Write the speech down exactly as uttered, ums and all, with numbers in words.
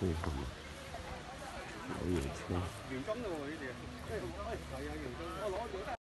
飛行旅遊車。 原金咯喎呢啲，係啊原金。我攞咗。